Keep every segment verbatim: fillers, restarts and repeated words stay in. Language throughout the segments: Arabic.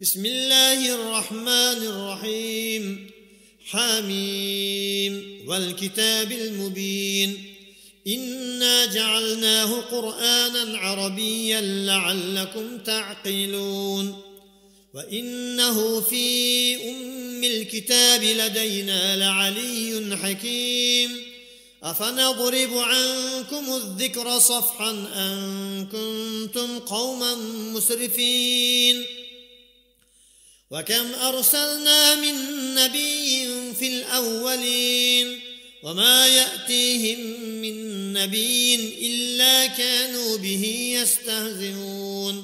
بسم الله الرحمن الرحيم. حميم والكتاب المبين إنا جعلناه قرآنا عربيا لعلكم تعقلون وإنه في أم الكتاب لدينا لعلي حكيم أفنضرب عنكم الذكر صفحا أن كنتم قوما مسرفين وكم أرسلنا من نبي في الأولين وما يأتيهم من نبي إلا كانوا به يستهزئون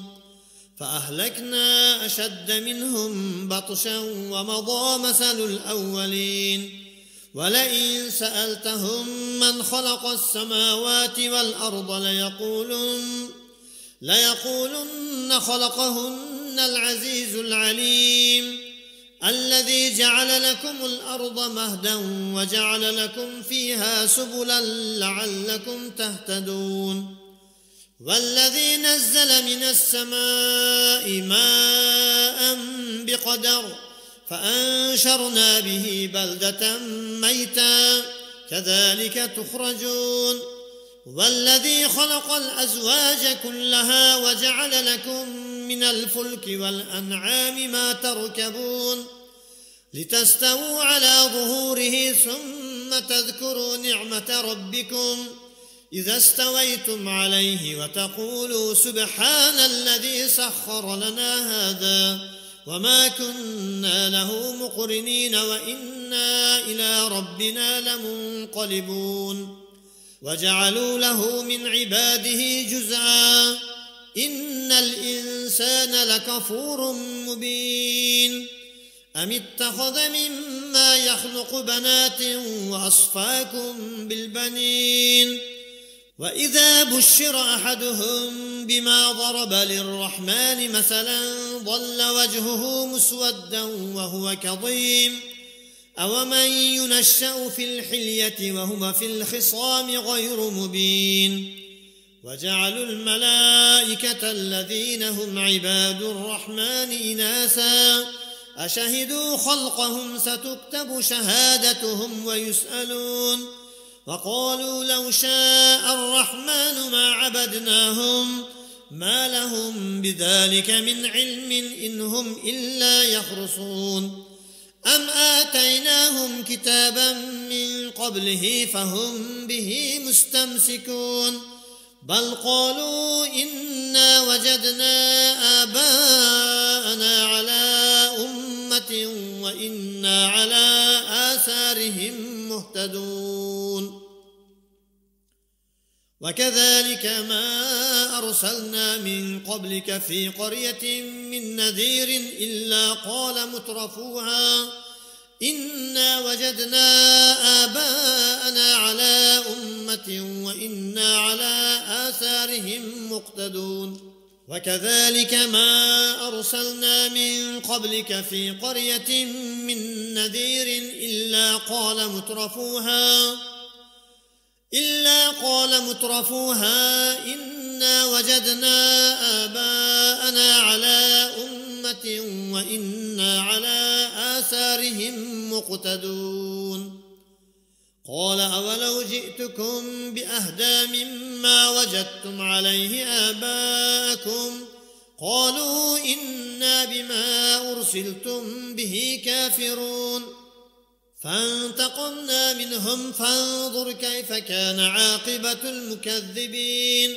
فأهلكنا أشد منهم بطشا ومضى مثل الأولين ولئن سألتهم من خلق السماوات والأرض ليقولن ليقولن خلقهن العزيز العليم الذي جعل لكم الأرض مهدا وجعل لكم فيها سبلا لعلكم تهتدون والذي نزل من السماء ماء بقدر فأنشرنا به بلدة ميتا كذلك تخرجون والذي خلق الأزواج كلها وجعل لكم من الفلك والأنعام ما تركبون لتستووا على ظهوره ثم تذكروا نعمة ربكم إذا استويتم عليه وتقولوا سبحان الذي سخر لنا هذا وما كنا له مقرنين وإنا إلى ربنا لمنقلبون وجعلوا له من عباده جزءا إن الإنسان لكفور مبين أم اتخذ مما يخلق بنات وأصفاكم بالبنين وإذا بشر أحدهم بما ضرب للرحمن مثلا ظل وجهه مسودا وهو كظيم أومن ينشأ في الحلية وهو في الخصام غير مبين وجعلوا الملائكة الذين هم عباد الرحمن إناثا أشهدوا خلقهم ستكتب شهادتهم ويسألون وقالوا لو شاء الرحمن ما عبدناهم ما لهم بذلك من علم إن هم إلا يخرصون أم آتيناهم كتابا من قبله فهم به مستمسكون بل قالوا إنا وجدنا آباءنا على أمة وإنا على آثارهم مهتدون وكذلك ما أرسلنا من قبلك في قرية من نذير إلا قال مترفوها إنا وجدنا آباءنا على أمة وإنا على آثارهم مقتدون وكذلك ما أرسلنا من قبلك في قرية من نذير إلا قال مترفوها إلا قال مترفوها إنا وجدنا آباءنا على أمة وإنا على آثارهم مقتدون قال أولو جئتكم بأهدى مما وجدتم عليه آباءكم قالوا إنا بما أرسلتم به كافرون فانتقمنا منهم فانظر كيف كان عاقبة المكذبين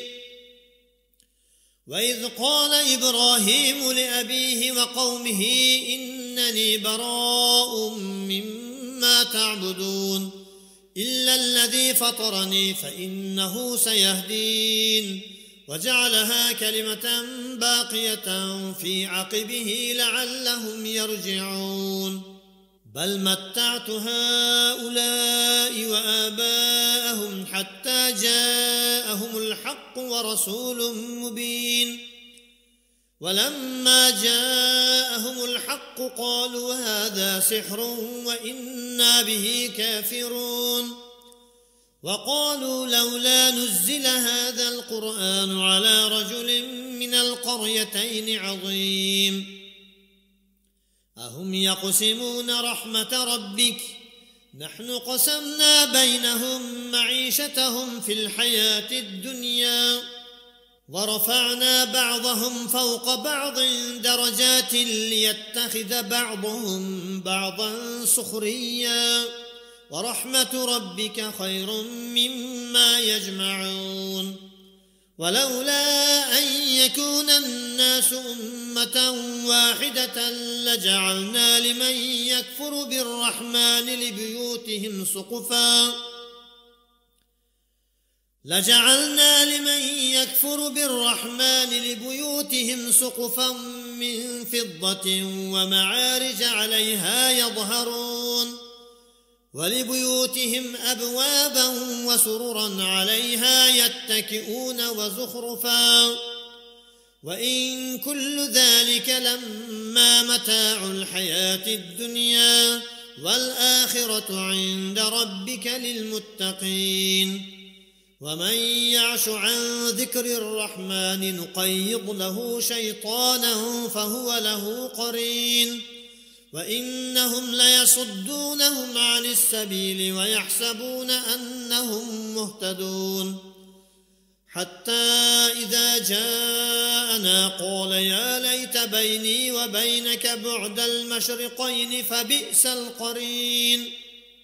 وإذ قال إبراهيم لأبيه وقومه إنني براء مما تعبدون إلا الذي فطرني فإنه سيهدين وجعلها كلمة باقية في عقبه لعلهم يرجعون بل متعت هؤلاء وآباءهم حتى جاءهم الحق ورسول مبين ولما جاءهم الحق قالوا هذا سحر وإنا به كافرون وقالوا لولا نزل هذا القرآن على رجل من القريتين عظيم أهم يقسمون رحمة ربك نحن قسمنا بينهم معيشتهم في الحياة الدنيا ورفعنا بعضهم فوق بعض درجات ليتخذ بعضهم بعضا سخريا ورحمة ربك خير مما يجمعون ولولا أن يكون الناس أمة واحدة لجعلنا لمن يكفر بالرحمن لبيوتهم سقفا لجعلنا لمن يكفر بالرحمن لبيوتهم سقفا من فضة ومعارج عليها يظهرون ولبيوتهم أبوابا وسررا عليها يتكئون وزخرفا وإن كل ذلك لما متاع الحياة الدنيا والآخرة عند ربك للمتقين ومن يعش عن ذكر الرحمن نقيض له شيطانا فهو له قرين وإنهم ليصدونهم عن السبيل ويحسبون أنهم مهتدون حتى إذا جاءنا قال يا ليت بيني وبينك بعد المشرقين فبئس القرين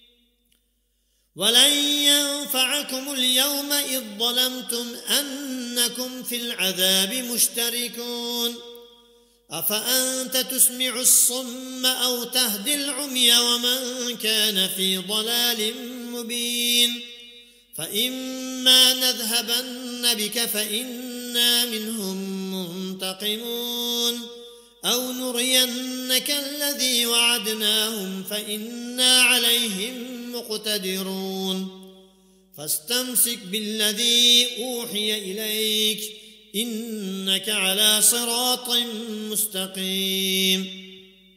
ولن ينفعكم اليوم إذ ظلمتم أنكم في العذاب مشتركون أفأنت تسمع الصم أو تهدي العمي ومن كان في ضلال مبين فإما نذهبن بك فإنا منهم منتقمون أو نرينك الذي وعدناهم فإنا عليهم مقتدرون فاستمسك بالذي أوحي إليك إنك على صراط مستقيم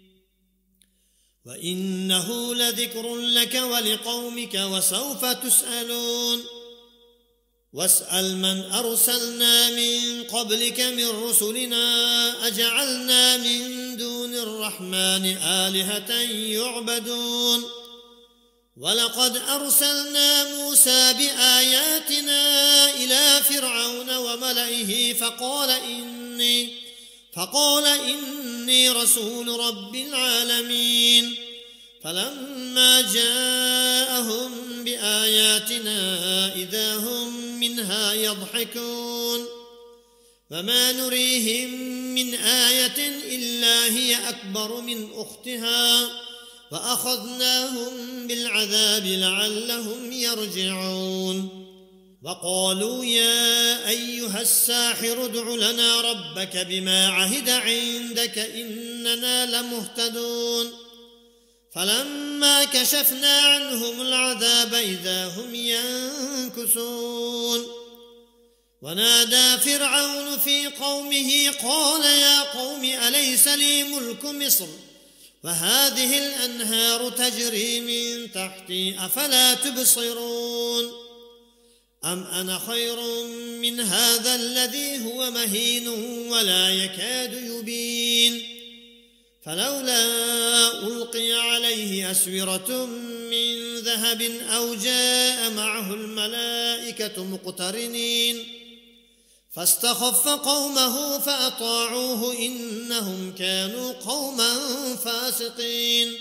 وإنه لذكر لك ولقومك وسوف تسألون واسأل من أرسلنا من قبلك من رسلنا أجعلنا من دون الرحمن آلهة يعبدون ولقد أرسلنا موسى بآياتنا إلى فرعون وملئه فقال إني فقال إني رسول رب العالمين فلما جاءهم بآياتنا إذا هم منها يضحكون فما نريهم من آية إلا هي أكبر من أختها وأخذناهم بالعذاب لعلهم يرجعون وقالوا يا أيها الساحر ادع لنا ربك بما عهد عندك إننا لمهتدون فلما كشفنا عنهم العذاب إذا هم ينكثون ونادى فرعون في قومه قال يا قوم أليس لي ملك مصر وهذه الأنهار تجري من تحتي أفلا تبصرون أم أنا خير من هذا الذي هو مهين ولا يكاد يبين فلولا ألقي عليه أسورة من ذهب أو جاء معه الملائكة مقترنين فاستخف قومه فأطاعوه إنهم كانوا قوما فاسقين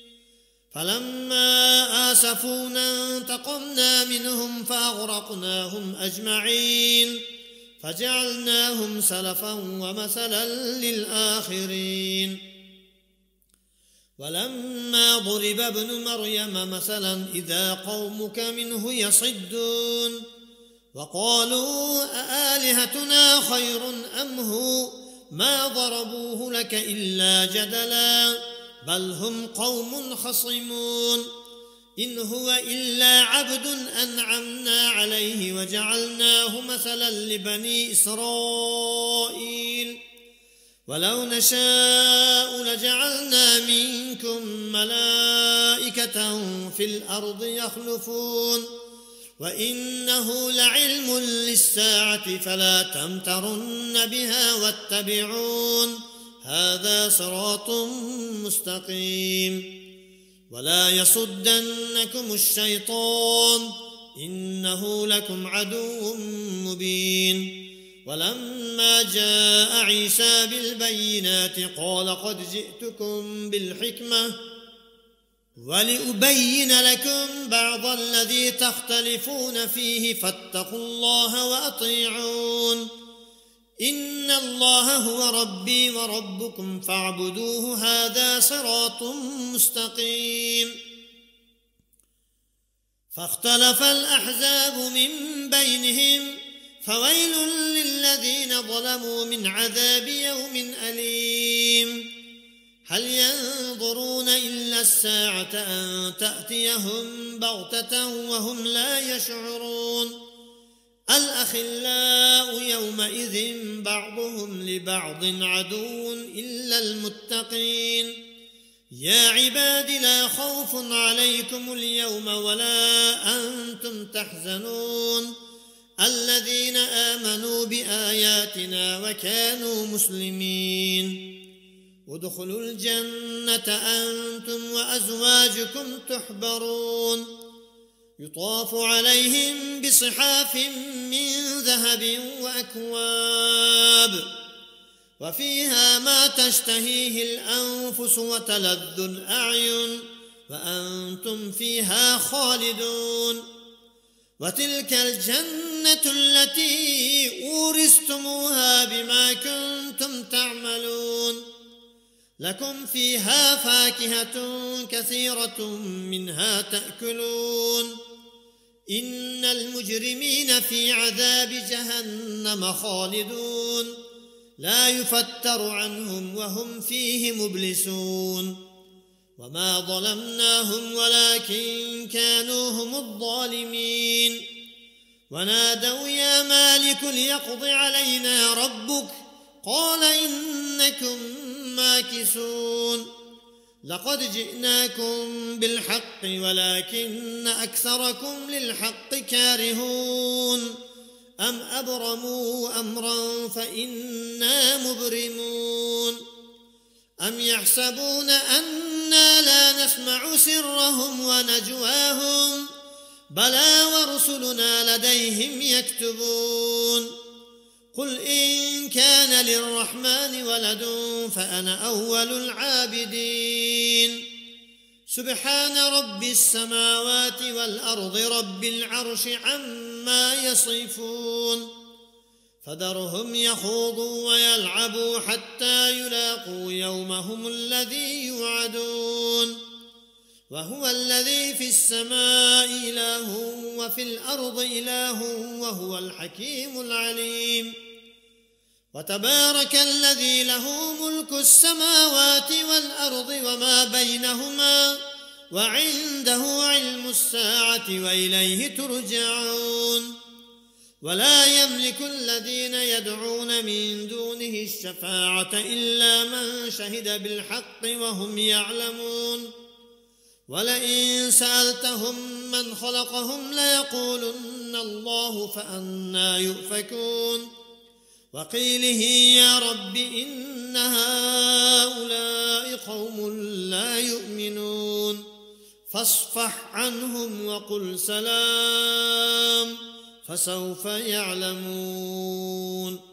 فلما آسفونا انتقمنا منهم فأغرقناهم أجمعين فجعلناهم سلفا ومثلا للآخرين ولما ضرب ابن مريم مثلا إذا قومك منه يصدون وقالوا أآلهتنا خير أم هو ما ضربوه لك إلا جدلا بل هم قوم خصمون إن هو إلا عبد أنعمنا عليه وجعلناه مثلا لبني إسرائيل ولو نشاء لجعلنا منكم ملائكة في الأرض يخلفون وإنه لعلم للساعة فلا تمترن بها واتبعون هذا صراط مستقيم ولا يصدنكم الشيطان إنه لكم عدو مبين ولما جاء عيسى بالبينات قال قد جئتكم بالحكمة ولأبين لكم بعض الذي تختلفون فيه فاتقوا الله وأطيعون إن الله هو ربي وربكم فاعبدوه هذا صراط مستقيم فاختلف الأحزاب من بينهم فويل للذين ظلموا من عذاب يوم أليم هل ينظرون إلا الساعة أن تأتيهم بغتة وهم لا يشعرون الأخلاء يومئذ بعضهم لبعض عدو إلا المتقين يا عباد لا خوف عليكم اليوم ولا أنتم تحزنون الذين آمنوا بآياتنا وكانوا مسلمين ادخلوا الجنة أنتم وأزواجكم تحبرون يطاف عليهم بصحاف من ذهب وأكواب وفيها ما تشتهيه الأنفس وتلذ الأعين وأنتم فيها خالدون وتلك الجنة التي أورثتموها بما كنتم تعملون لكم فيها فاكهة كثيرة منها تأكلون إن المجرمين في عذاب جهنم خالدون لا يفتر عنهم وهم فيه مبلسون وما ظلمناهم ولكن كانوا هم الظالمين ونادوا يا مالك ليقض علينا ربك قال إنكم ماكثون لقد جئناكم بالحق ولكن أكثركم للحق كارهون أم أبرموا أمرا فإنا مبرمون أم يحسبون أنا لا نسمع سرهم ونجواهم بلى ورسلنا لديهم يكتبون قل إن كان للرحمن ولد فأنا أول العابدين سبحان رب السماوات والأرض رب العرش عما يصفون فذرهم يخوضوا ويلعبوا حتى يلاقوا يومهم الذي يوعدون وهو الذي في السماء إله وفي الأرض إله وهو الحكيم العليم وتبارك الذي له ملك السماوات والأرض وما بينهما وعنده علم الساعة وإليه ترجعون ولا يملك الذين يدعون من دونه الشفاعة إلا من شهد بالحق وهم يعلمون ولئن سألتهم من خلقهم ليقولن الله فأنى يؤفكون وقيله يا رب إن هؤلاء قوم لا يؤمنون فاصفح عنهم وقل سلام فسوف يعلمون.